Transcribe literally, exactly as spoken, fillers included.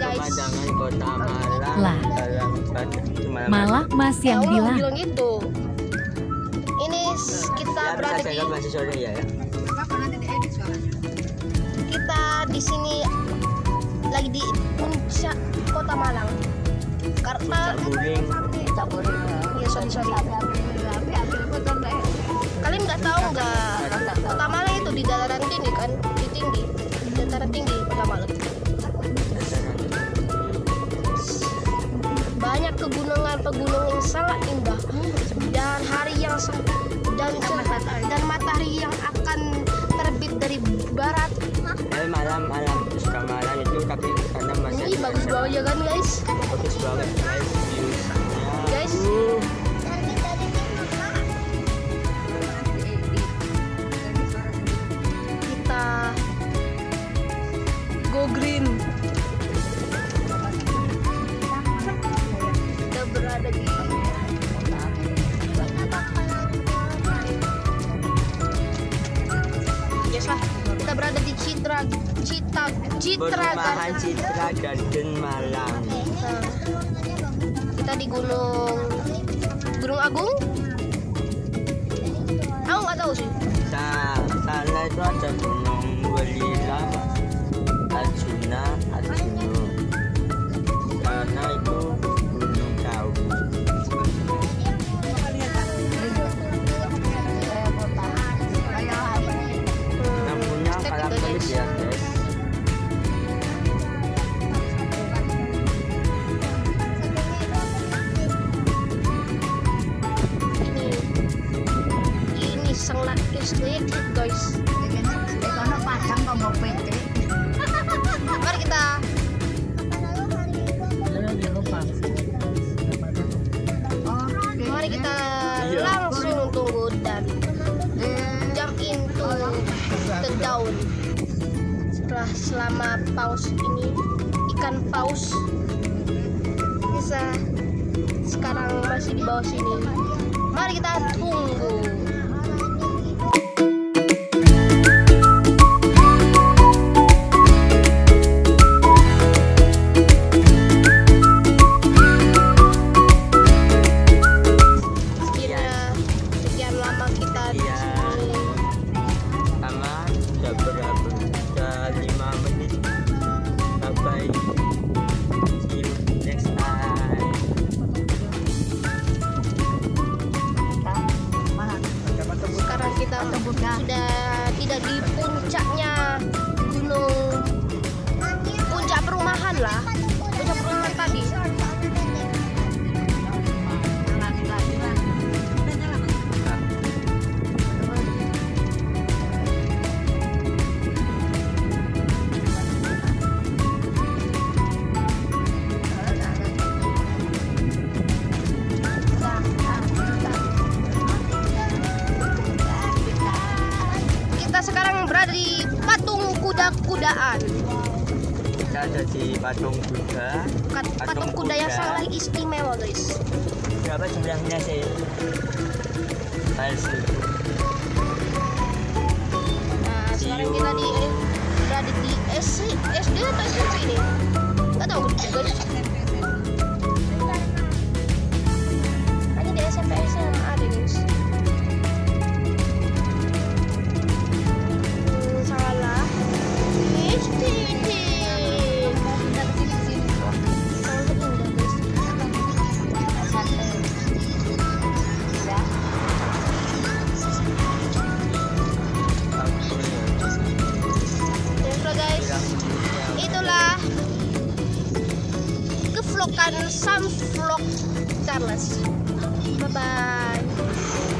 guys. Pemandangan kota Malang. Lah. Dalam Malang. Malah Mas yang Ya, Allah bilang. bilang gitu. Ini s- kita Ya, berada saya di kan masih sore ya. ya. kita di sini lagi di puncak kota Malang. Karena Buring. ya sorry sorry. Kalian nggak tahu nggak? Kota Malang itu di dataran tinggi kan? Di tinggi, di dataran tinggi kota Malang. Banyak pegunungan-pegunungan yang sangat indah dan hari yang sang- dan dan matahari yang akan terbit dari barat. Eh, malam malam suka malam itu tapi karena masih Ini bagus banget ya kan guys? bagus banget guys viewsnya. Guys. Uh, Kita go green. Kita berada di Yes lah. Kita berada di Citra Cita Citra Perumahan Garden. Citra Garden Malang. Nah, kita di Gunung Gunung Agung. Aku nggak tahu sih. Sa sana itu ada Gunung Welila, Arjuna, Arjuna. Karena itu gunung jauh. Namanya Step kalah itu, pelit guys. ya guys. Ini ini sangat estetik guys. Mari kita mari kita Iya. langsung tunggu dan jump into the down. Setelah selama paus ini ikan paus bisa sekarang masih di bawah sini. Mari kita tunggu. Akhirnya sekian lama kita di Iya. sini. Sama udah berapa? Udah lima menit. Bye bye. See you next time. Sekarang kita sudah tidak di puncaknya gunung, puncak perumahan lah, puncak perumahan tadi. Kita sekarang berada di patung kuda-kudaan. Kita ada di patung kuda. Kat- Patung kuda yang sangat istimewa guys. Berapa jumlahnya sih? Palsu. Nah, sekarang kita di berada di S SD atau S M P ini? Nggak tahu juga. Hanya di S M P S M A deh guys. Hmm, salah. Ih, ini. Sangat indah guys. Ya sudah guys. Itulah kevlogan Sam Vlog Charles. Bye bye.